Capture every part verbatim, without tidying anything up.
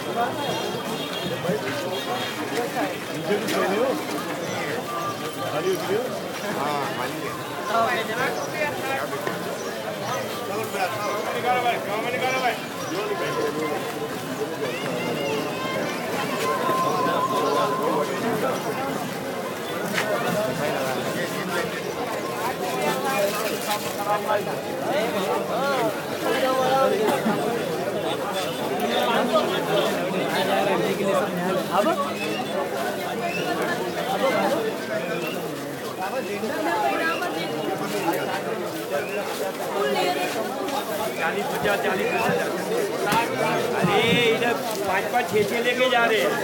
चालीस पचास चालीस अरे इधर पाँच पाँच छः छः लेके जा रहे हैं।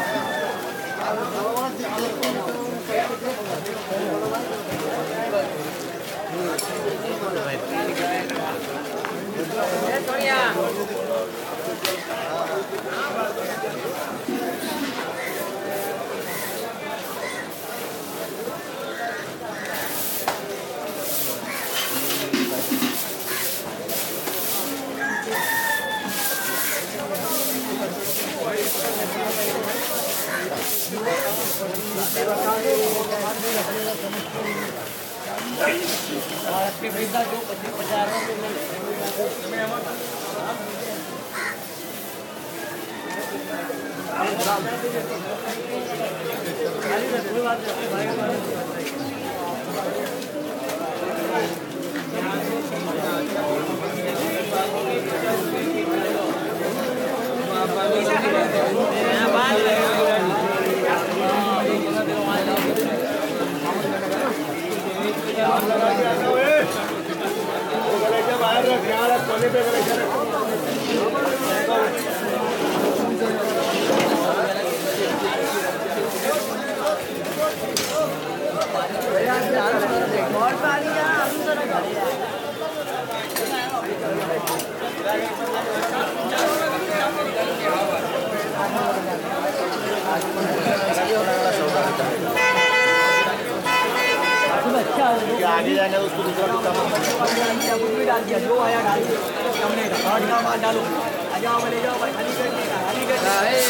आगे जाएंगे उसको दूसरा भी डाल दिया जो आया डाल दिया हमने डालो आ जाओ ले जाओ भाई खाली कर